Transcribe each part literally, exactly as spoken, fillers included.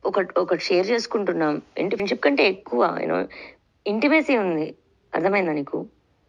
ఒక ఒకటి షేర్ చేసుకుంటున్నాం. ఏంటి ఫ్రెండ్షిప్ కంటే ఎక్కువ యూనో ఇంటిమేసీ ఉంది. అర్థమైందా నీకు?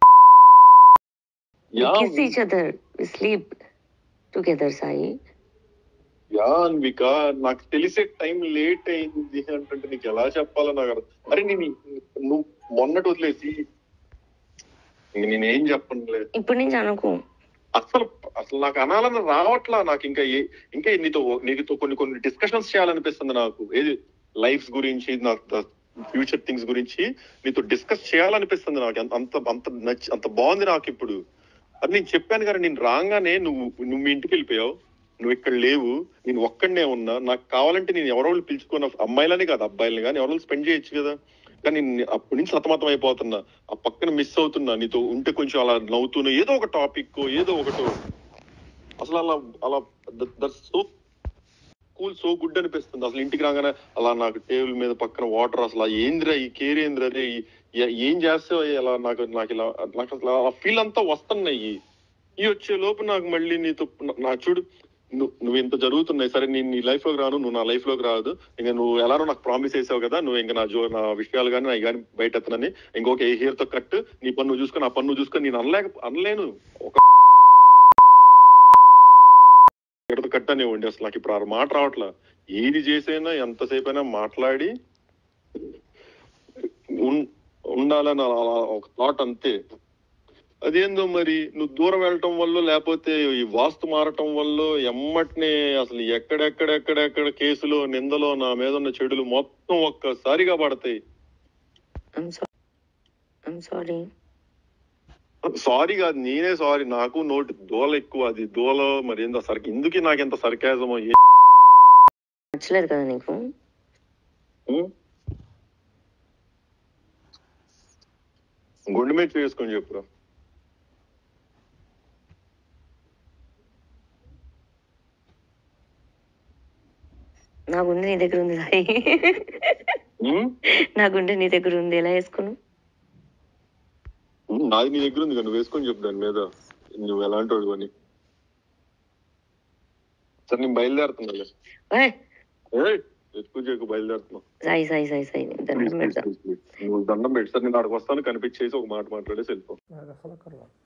Kiss each other, we sleep together Sai. Yeah Anvika, నాకు తెలిసే టైం లేట్ అయింది అంటే నీకు ఎలా చెప్పాలో నాకు అర్థం. అరే నేను నువ్వు మొన్నటి వదిలేసి నేనేం చెప్పనులే ఇప్పుడు నుంచి అనుకో. అసలు అసలు నాకు అనాలని రావట్లా. నాకు ఇంకా ఏ ఇంకా నీతో నీతో కొన్ని కొన్ని డిస్కషన్స్ చేయాలనిపిస్తుంది నాకు. ఏది లైఫ్ గురించి, నాకు ఫ్యూచర్ థింగ్స్ గురించి నీతో డిస్కస్ చేయాలనిపిస్తుంది నాకు. అంత అంత నచ్చి అంత బాగుంది నాకు ఇప్పుడు. అది నేను చెప్పాను కదా, నేను రాగానే నువ్వు నువ్వు మీ ఇంటికి వెళ్ళిపోయావు, నువ్వు ఇక్కడ లేవు, నేను ఒక్కడనే ఉన్నా. నాకు కావాలంటే నేను ఎవరో పిలుచుకున్న అమ్మాయిలని కాదు అబ్బాయిలని కానీ ఎవరో స్పెండ్ చేయొచ్చు కదా. కానీ అప్పటి నుంచి సతమతం అయిపోతున్నా, ఆ పక్కన మిస్ అవుతున్నా. నీతో ఉంటే కొంచెం అలా నవ్వుతున్నా, ఏదో ఒక టాపిక్ ఏదో ఒకటో. అసలు అలా అలా that's so cool, so good అనిపిస్తుంది. అసలు ఇంటికి రాగానే అలా నాకు టేబుల్ మీద పక్కన వాటర్, అసలు ఏంద్రా ఈ కేర్ ఏంద్రా, అదే ఏం చేస్తావు అలా నాకు నాకు ఇలా నాకు అసలు ఆ ఫీల్ అంతా వస్తున్నాయి. ఈ వచ్చే లోపు నాకు మళ్ళీ నీతో నా చూడు నువ్వు నువ్వు ఇంత జరుగుతున్నాయి. సరే నేను నీ లైఫ్ లోకి రాను, నువ్వు నా లైఫ్ లోకి రాదు. ఇంకా నువ్వు ఎలానో నాకు ప్రామిస్ చేసావు కదా, నువ్వు ఇంకా నా జో నా విషయాలు కానీ అవి కానీ బయట ఎత్తనని. ఇంకొక ఏ హెయిర్ తో కట్, నీ పన్ను చూసుకొని నా పన్ను చూసుకొని నేను అనలేక అనలేను. ఒక కట్ అనేవ్వండి. అసలు నాకు ఇప్పుడు ఆ మాట రావట్లా. ఏది చేసైనా ఎంతసేపు అయినా మాట్లాడి ఉండాలని ఒక థాట్ అంతే. అదేందో మరి నువ్వు దూరం వెళ్ళటం వల్ల, లేకపోతే ఈ వాస్తు మారటం వల్ల ఎమ్మటినే అసలు ఎక్కడెక్కడెక్కడెక్కడ కేసులు నిందలో నా మీద ఉన్న చెడులు మొత్తం ఒక్కసారిగా పడతాయి. సారీ కాదు, నేనే సారీ. నాకు నోటి దోల ఎక్కువ. అది దోల మరి ఏందో సరికి ఎందుకు నాకు ఎంత సర్కాజమో నచ్చలేదు కదా నీకు? గుండె మీద చేసుకొని చెప్పురా. నా గుండె నీ దగ్గర ఉంది సాయి. నా గుండె నీ దగ్గర ఉంది, ఎలా వేసుకున్నావు? నాది నీ దగ్గర ఉంది కదా, నువ్వు వేసుకొని చెప్పు దాని మీద నువ్వు ఎలాంటి వాడు అని. సరే నేను బయలుదేరుతున్నా. ఎక్కువ చేయకు, బయలుదేరుతున్నా. సాయి సాయి సాయి సాయి దండం పెడతా. నువ్వు దండం పెట్టి సార్ నేను అక్కడికి వస్తాను, కనిపించేసి ఒక మాట మాట్లాడేసి వెళ్ళిపో.